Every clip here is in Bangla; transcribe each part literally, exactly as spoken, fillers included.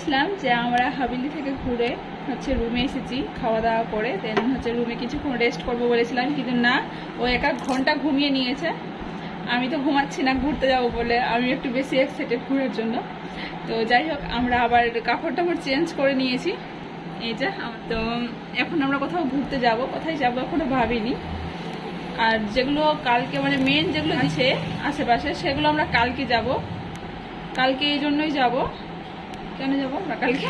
বলেছিলাম যে আমরা হাবিলি থেকে ঘুরে হচ্ছে রুমে এসেছি খাওয়া দাওয়া করে, দেন হচ্ছে রুমে কিছুক্ষণ রেস্ট করবো বলেছিলাম, কিন্তু না, ও এক এক ঘন্টা ঘুমিয়ে নিয়েছে। আমি তো ঘুমাচ্ছি না, ঘুরতে যাবো বলে আমি একটু বেশি এক্সাইটেড ঘুরার জন্য। তো যাই হোক, আমরা আবার কাপড় টাপড় চেঞ্জ করে নিয়েছি। এই যে তো এখন আমরা কোথাও ঘুরতে যাব, কোথায় যাবো এখনো ভাবিনি। আর যেগুলো কালকে মানে মেন যেগুলো দিচ্ছে আশেপাশে সেগুলো আমরা কালকে যাব, কালকে এই জন্যই যাব। কেন যাবো আমরা কালকে?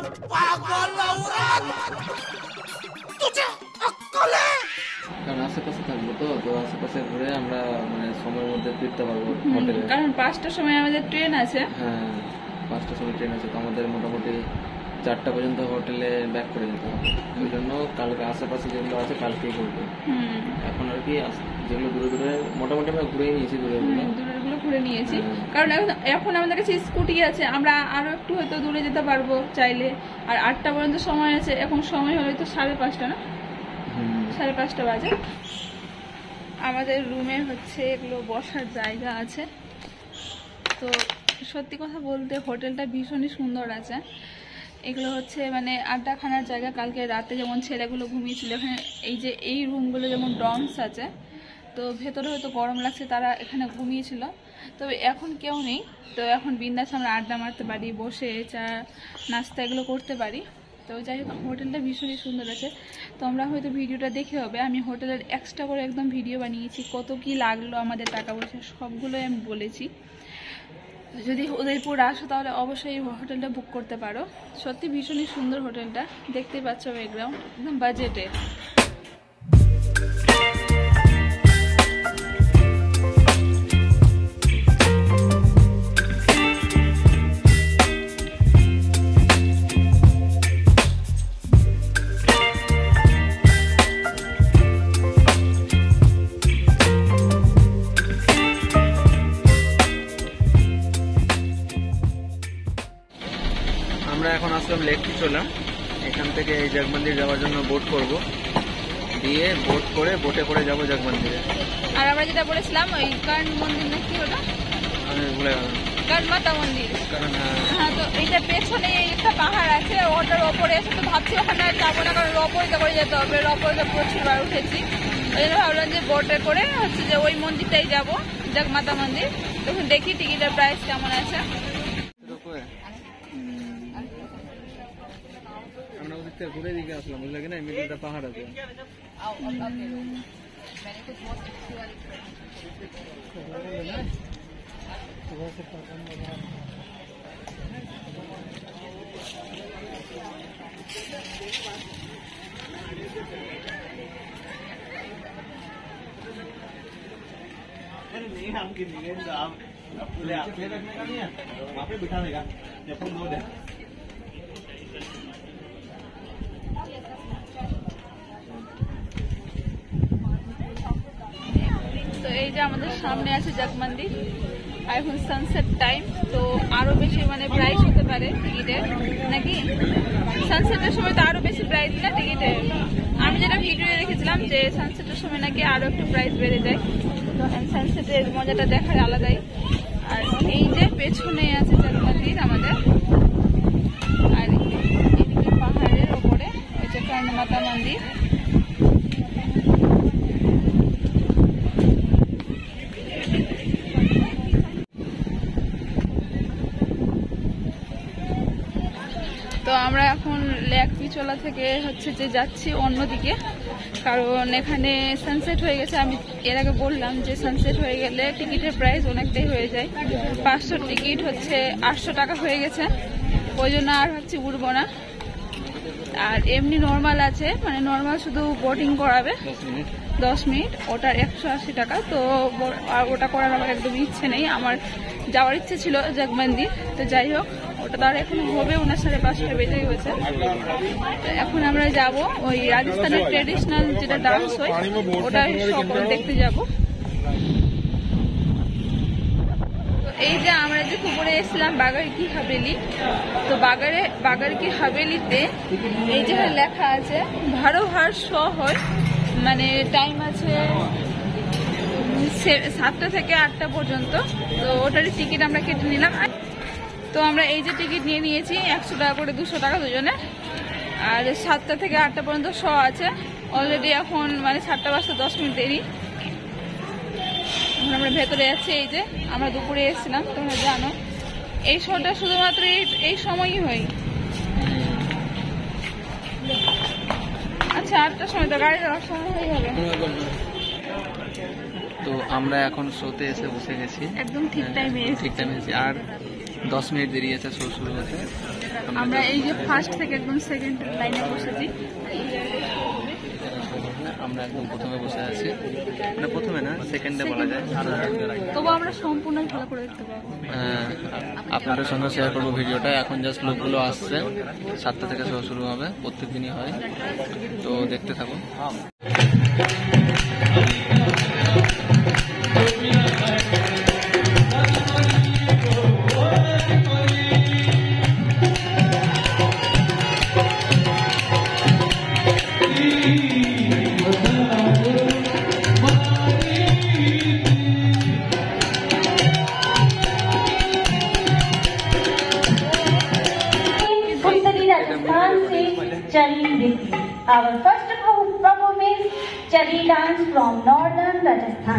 কারণ আশেপাশে থাকবো তো তো আশেপাশে ঘুরে আমরা মানে সময়ের মধ্যে ফিরতে পারবো হোটেলে। কারণ পাঁচটার সময় আমাদের ট্রেন আছে। হ্যাঁ, পাঁচটার সময় ট্রেন আছে, তো আমাদের মোটামুটি চারটা পর্যন্ত হোটেলে ব্যাক করে যেতে হবে। ওই জন্য কালকে আশেপাশে যেগুলো আছে কালকেই করবো। এখন আর কি যেগুলো দূরে দূরে মোটামুটি আমরা ঘুরে নিয়েছি, দূরে দূরের গুলো ঘুরে নিয়েছি। কারণ এখন আমাদের কাছে স্কুটি আছে, আমরা আরো একটু হয়তো দূরে যেতে পারবো চাইলে। আর আটটা পর্যন্ত সময় আছে, এখন সময় হলো তো সাড়ে পাঁচটা না, সাড়ে পাঁচটা বাজে। আমাদের রুমে হচ্ছে এগুলো বসার জায়গা আছে। তো সত্যি কথা বলতে হোটেলটা ভীষণই সুন্দর আছে। এগুলো হচ্ছে মানে আড্ডাখানার জায়গা। কালকে রাতে যেমন ছেলেগুলো ঘুমিয়েছিল এখানে, এই যে এই রুমগুলো যেমন ডর্মস আছে, তো ভেতরে হয়তো গরম লাগছে, তারা এখানে ঘুমিয়েছিল। তবে এখন কেউ নেই, তো এখন বিন্দাস আমরা আড্ডা মারতে পারি, বসে চা নাস্তা এগুলো করতে পারি। তো যাই হোক, হোটেলটা ভীষণই সুন্দর আছে। তো আমরা হয়তো ভিডিওটা দেখে হবে, আমি হোটেলের এক্সট্রা করে একদম ভিডিও বানিয়েছি, কত কি লাগলো আমাদের টাকা পয়সা সবগুলোই আমি বলেছি। যদি উদয়পুর আসো তাহলে অবশ্যই হোটেলটা বুক করতে পারো। সত্যি ভীষণই সুন্দর হোটেলটা, দেখতেই পাচ্ছ ব্যাকগ্রাউন্ড একদম বাজেটে। আমরা এখন আসলাম লেক চলাম, এখান থেকে এই জগমন্দির যাওয়ার জন্য বোট করব, দিয়ে বোট করে বোটে করে যাবো জগমন্দিরে। আর আমরা যেটা বলেছিলাম ওই কারণ মন্দির না কি ওটা, আমি ভুলে গেলাম, কারণ মাতা মন্দির। কারণ হ্যাঁ, তো এইটা পেছনে একটা পাহাড় আছে, ওটার ওপরে এসে তো ভাবছি ওখানে আর যাবো না, কারণ রপরিতে করে যেতে হবে। রপরিতে প্রচুর বার উঠেছি, ওই জন্য ভাবলাম যে বোটে করে হচ্ছে যে ওই মন্দিরটাই যাবো, জগমাতা মন্দির। তখন দেখি টিকিটের প্রাইস কেমন আছে। আমরা ওদিক থেকে ঘুরে দিকে আসলাম, বুঝলে কিনা, মিডিলটা পাহাড় আছে। नहीं हम की नहीं आप ले आपने रखने का नहीं है, वहाँ पे बिठा देगा जब हम दो दे। তো এই যে আমাদের সামনে আছে জগমন্দির, আর এখন সানসেট টাইম, তো আরো বেশি মানে প্রাইস হতে পারে টিকিটের নাকি? সানসেটের সময় তো আরো বেশি প্রাইস না টিকিটের। আমি যেটা ভিডিও দেখেছিলাম যে সানসেটের সময় নাকি আরো একটু প্রাইস বেড়ে যায়। সানসেটের মজাটা দেখার আলাদাই। আর এই যে পেছনে আছে জগমন্দির আমাদের, আর এদিকে পাহাড়ের ওপরে ওই যে কর্ণমাতা মন্দির। তো আমরা এখন লেক পিচোলা থেকে হচ্ছে যে যাচ্ছি অন্যদিকে, কারণ এখানে সানসেট হয়ে গেছে। আমি এর আগে বললাম যে সানসেট হয়ে গেলে টিকিটের প্রাইস অনেকটাই হয়ে যায়, পাঁচশো টিকিট হচ্ছে আটশো টাকা হয়ে গেছে, ওই জন্য আর হচ্ছে উঠবো না। আর এমনি নর্মাল আছে, মানে নর্মাল শুধু বোটিং করাবে দশ মিনিট, ওটার একশো আশি টাকা। তো ওটা করার আমার একদম ইচ্ছে নেই, আমার যাওয়ার ইচ্ছে ছিল জগমন্দির। তো যাই হোক, ওটা তো আর এখন হবে ওনার সাড়ে পাঁচটা বেজে গেছে। তো এখন আমরা যাব ওই রাজস্থানের ট্রেডিশনাল যেটা ডান্স হয় ওটা সকল দেখতে যাব। এই যে আমরা যে পুকুরে এসেছিলাম বাগার কি হাভেলি, তো বাগারে বাগার কি হাভেলিতে এই যে লেখা আছে ভারো হার শো হয়, মানে টাইম আছে সাতটা থেকে আটটা পর্যন্ত। তো ওটারই টিকিট আমরা কেটে নিলাম। তো আমরা এই যে টিকিট নিয়ে নিয়েছি একশো টাকা করে, দুশো টাকা দুজনে। আর সাতটা থেকে আটটা পর্যন্ত শো আছে। অলরেডি এখন মানে সাতটা বাজতে দশ মিনিট দেরি। এখন আমরা ভেতরে যাচ্ছি। এই যে আমরা দুপুরে এসেছিলাম, তোমরা জানো এই শোটা শুধুমাত্র এই সময়ই হয়। আচ্ছা আটটার সময় তো গাড়ি যাওয়ার সময় হয়ে যাবে। তো আমরা এখন শোতে এসে বসে গেছি, একদম ঠিক টাইমে ঠিক টাইমে এসেছি। আর দশ মিনিট দেরি আছে শো শুরু হতে। আমরা এই যে ফার্স্ট থেকে একদম সেকেন্ড লাইনে বসেছি। আমরা একদম প্রথমে বসে আছি, মানে প্রথমে না সেকেন্ডে বলা যায়। তবু আমরা সম্পূর্ণ ভালো করে দেখতে পাবো। হ্যাঁ, আপনাদের সঙ্গে শেয়ার করবো ভিডিওটা। এখন জাস্ট লোকগুলো আসছে, সাতটা থেকে শো শুরু হবে, প্রত্যেক দিনই হয়। তো দেখতে থাকুন। Chari Riti. Our first performance, Chari dance from northern Rajasthan.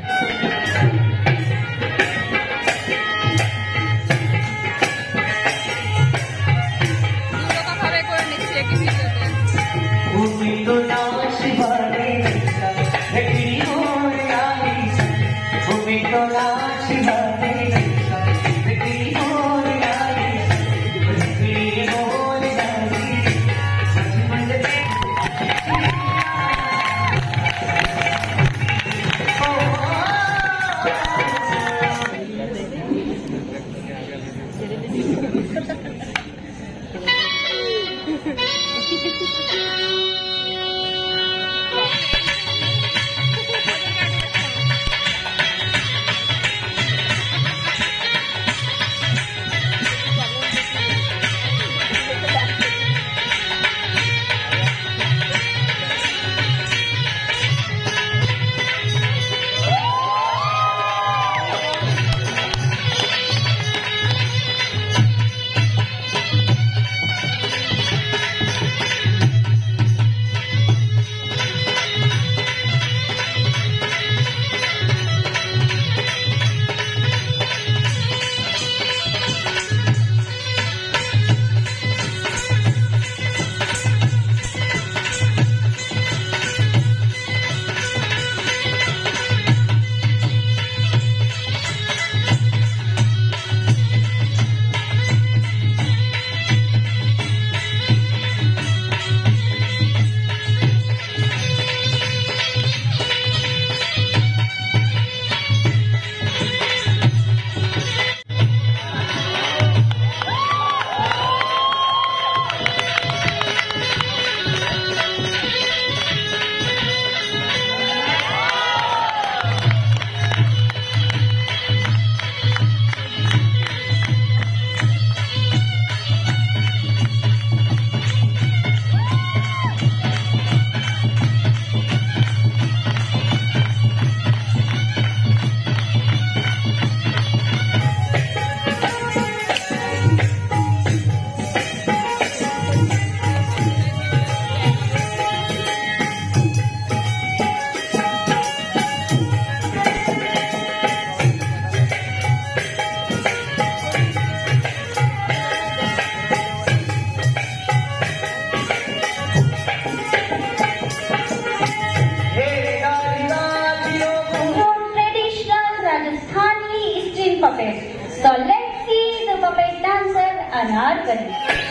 So let's see the puppet dancer Anarkali.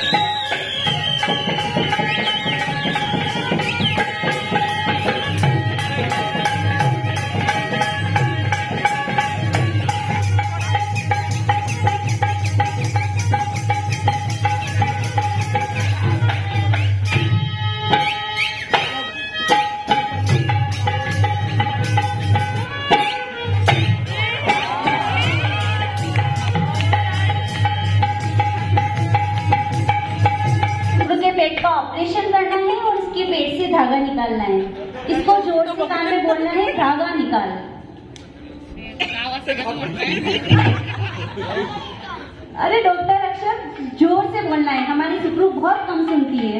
पेट का ऑपरेशन करना है और इसके पेट से धागा निकालना है। इसको जोर से कान में बोलना है, धागा निकाल। अरे डॉक्टर अक्षर जोर से बोलना है, हमारी सुप्रू बहुत कम सुनती है।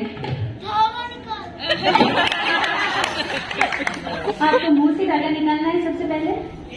आपको मुंह से धागा निकालना है सबसे पहले।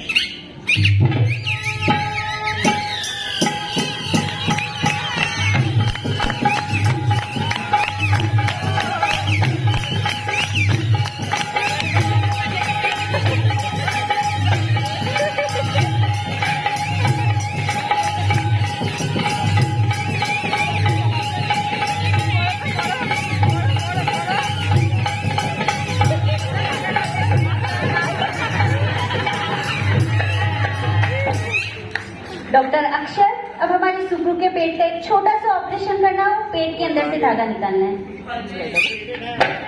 डॉक्टर अक्षर, अब हमारी सुप्रू के पेट का एक छोटा सा ऑपरेशन करना हो, पेट के अंदर से धागा निकालना है।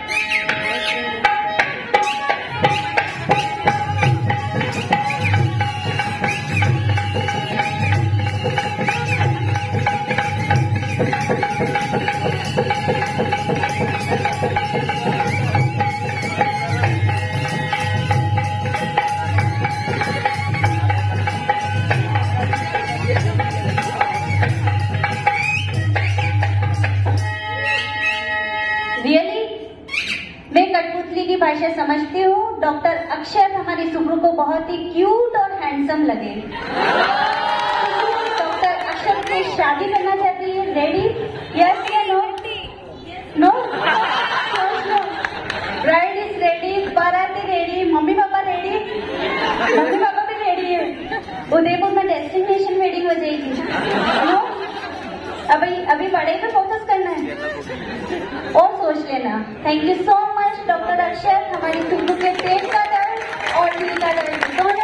रियली मैं कठपुतली की भाषा समझती हूँ। डॉक्टर अक्षर हमारी सुप्रू को बहुत ही क्यूट और हैंडसम लगे। डॉक्टर अक्षर से शादी करना चाहती है। रेडी? यस या no? No? No. Bride is ready, बाराती ready, mummy papa ready, mummy papa भी रेडी है। उदयपुर में डेस्टिनेशन वेडिंग हो जाएगी। नो? अभी अभी बड़े पे फोकस करना है और सोच लेना। Thank you so much doctor Akshar, हमारी सुप्रू के पेट का दर्द और दिल का दर्द दोनों।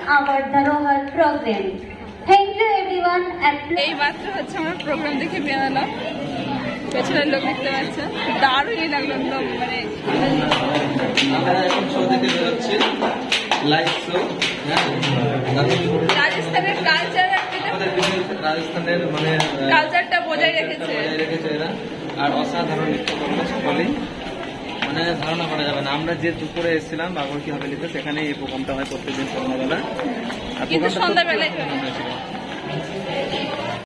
our Dharohar program. Thank you everyone. এই মাত্র হচ্ছে আমার প্রোগ্রাম দেখে বেরোলাম, পেছনের লোক দেখতে পাচ্ছেন, দারুণই লাগলো একদম, মানে আমরা এখন শো দেখে বেরোচ্ছি, লাইভ শো। রাজস্থানের কালচার, রাজস্থানের মানে কালচারটা বজায় রেখেছে বজায় রেখেছে এরা, আর অসাধারণ নৃত্য করলো সকলেই, মানে ধারণা করা যাবে না। আমরা যে দুপুরে এসেছিলাম বাগরকি হাভেলিতে, সেখানে এই প্রোগ্রামটা হয় প্রত্যেকদিন সন্ধ্যাবেলা, আর কিন্তু প্রোগ্রামটা সন্ধ্যাবেলায় হয়েছিল।